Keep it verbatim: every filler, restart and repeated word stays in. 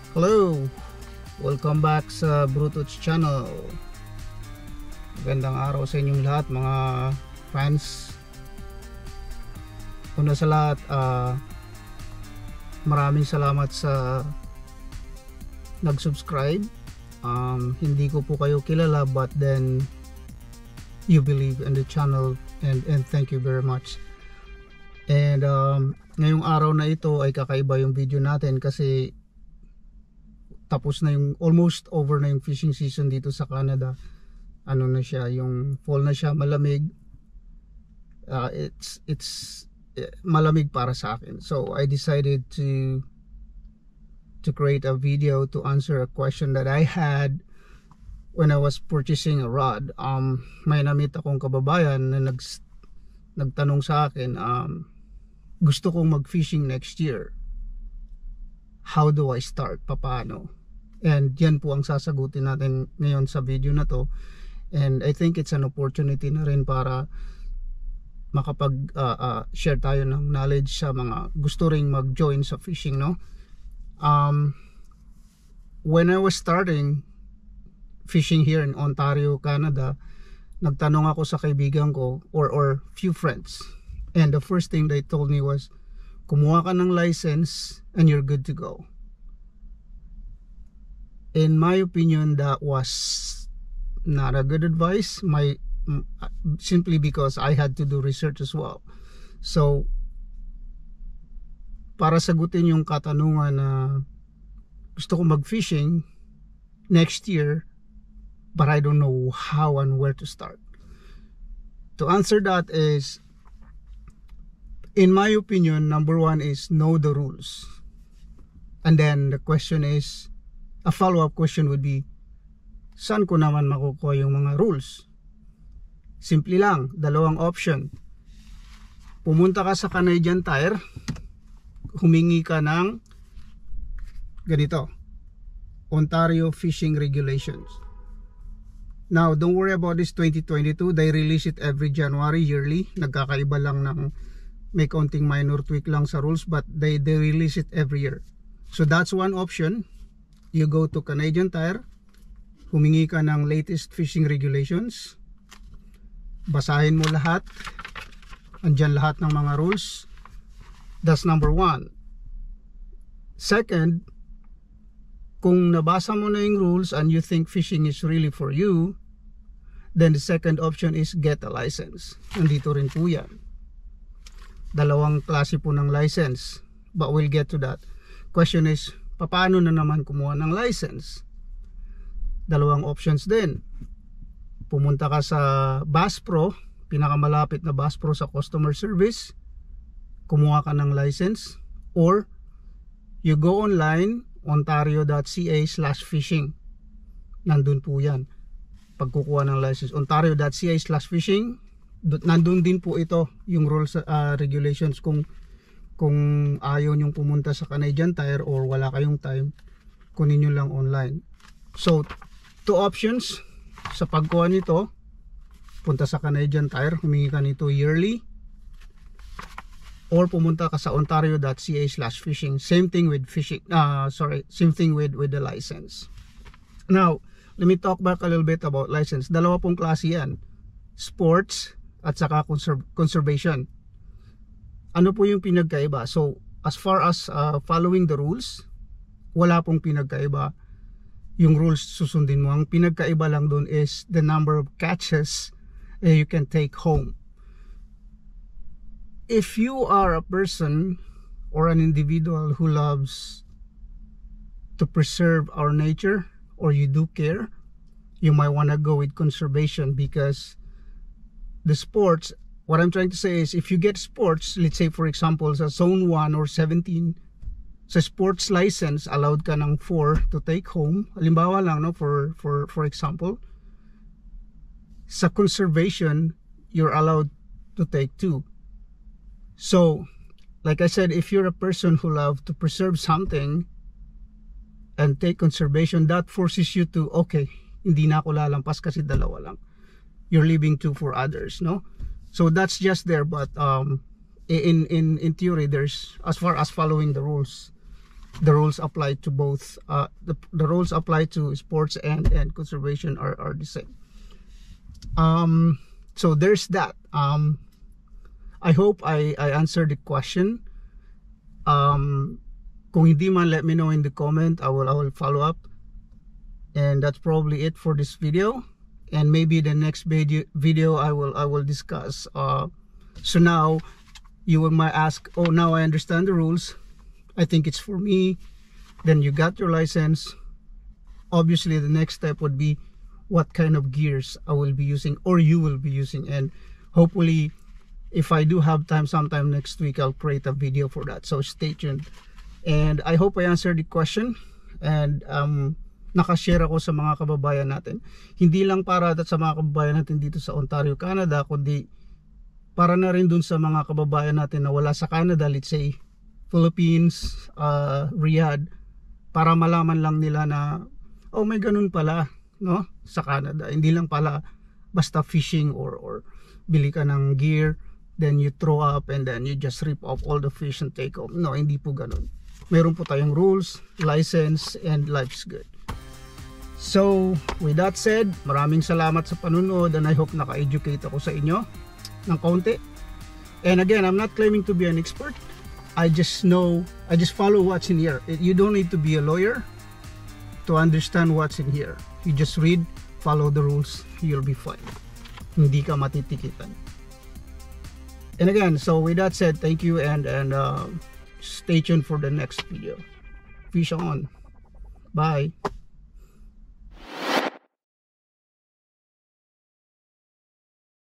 Hello! Welcome back sa Brututs Channel. Magandang araw sa inyong lahat mga fans. Una sa lahat, uh, maraming salamat sa nag-subscribe. Um, hindi ko po kayo kilala, but then you believe in the channel, and, and thank you very much. And um, ngayong araw na ito ay kakaiba yung video natin kasi tapos na yung, almost over na yung fishing season dito sa Canada. Ano na siya, yung fall na siya, malamig. Uh, it's it's malamig para sa akin. So I decided to to create a video to answer a question that I had when I was purchasing a rod. Um, may namit akong kababayan na nag nagtanong sa akin, um, gusto kong mag-fishing next year. How do I start? Paano? And yan po ang sasagutin natin ngayon sa video na to. And I think it's an opportunity na rin para makapag uh, uh, share tayo ng knowledge sa mga gusto ring mag-join sa fishing, no? Um, when I was starting fishing here in Ontario, Canada, nagtanong ako sa kaibigan ko or, or few friends. And the first thing they told me was, kumuha ka ng license and you're good to go. In my opinion, that was not a good advice. My simply because I had to do research as well. So para sagutin yung katanungan na gusto ko mag-fishing next year, but I don't know how and where to start. To answer that is, in my opinion, number one is know the rules. And then the question is, a follow-up question would be, saan ko naman makukuha yung mga rules? Simple lang, dalawang option. Pumunta ka sa Canadian Tire, humingi ka ng ganito, Ontario Fishing Regulations. Now, don't worry about this twenty twenty-two. They release it every January, yearly. Nagkakaiba lang ng, may konting minor tweak lang sa rules, but they, they release it every year. So that's one option. You go to Canadian Tire, humingi ka ng latest fishing regulations, basahin mo lahat, andyan lahat ng mga rules. That's number one. Second, kung nabasa mo na yung rules and you think fishing is really for you, then the second option is get a license. Nandito rin po yan. Dalawang klase po ng license, but we'll get to that. Question is, paano na naman kumuha ng license? Dalawang options din. Pumunta ka sa Bass Pro, pinakamalapit na Bass Pro sa customer service, kumuha ka ng license, or you go online, ontario dot c a slash fishing. Nandun po yan. Pagkukuha ng license, ontario dot c a slash fishing, nandun din po ito, yung rules, uh, regulations. Kung kung ayaw nyong pumunta sa Canadian Tire or wala kayong time, kunin nyo lang online. So, two options sa pagkuha nito. Punta sa Canadian Tire, humingi ka nito yearly, or pumunta ka sa ontario dot c a slash fishing. Same thing with fishing, uh, sorry, same thing with, with the license. Now, let me talk back a little bit about license. Dalawa pong klase yan. Sports at saka conserv conservation. Ano po yung pinagkaiba? So, as far as uh, following the rules, wala pong pinagkaiba. Yung rules susundin mo. Ang pinagkaiba lang doon is the number of catches uh, you can take home. If you are a person or an individual who loves to preserve our nature, or you do care, you might want to go with conservation, because the sports, what I'm trying to say is, if you get sports, let's say for example sa zone one or seventeen, sa sports license allowed ka ng four to take home, halimbawa lang, no, for for for example. Sa conservation, you're allowed to take two. So like I said, if you're a person who love to preserve something and take conservation, that forces you to, okay, hindi na ako lalampas kasi dalawa lang. You're leaving two for others, no? So that's just there, but um, in in in theory, there's, as far as following the rules, the rules apply to both. Uh, the, the rules apply to sports and, and conservation are, are the same. Um, so there's that. Um, I hope I, I answered the question. Um, kung hindi man, let me know in the comment. I will, I will follow up. And that's probably it for this video. And maybe the next video, video I will I will discuss. Uh, so now you will might ask, oh, now I understand the rules. I think it's for me. Then you got your license. Obviously, the next step would be what kind of gears I will be using or you will be using. And hopefully, if I do have time sometime next week, I'll create a video for that. So stay tuned. And I hope I answered the question. And um, nakashare ako sa mga kababayan natin. Hindi lang para sa mga kababayan natin dito sa Ontario, Canada, kundi para na rin dun sa mga kababayan natin na wala sa Canada, let's say Philippines, uh, Riyadh, para malaman lang nila na oh, may ganun pala, no, sa Canada. Hindi lang pala basta fishing or or bili ka ng gear, then you throw up and then you just rip off all the fish and take off. No, hindi po ganun. Meron po tayong rules, license, and life's good. So, with that said, maraming salamat sa panunod and I hope naka-educate ako sa inyo ng kaunti. And again, I'm not claiming to be an expert. I just know, I just follow what's in here. You don't need to be a lawyer to understand what's in here. You just read, follow the rules, you'll be fine. Hindi ka matitikitan. And again, so with that said, thank you and, and uh, stay tuned for the next video. Fish on. Bye.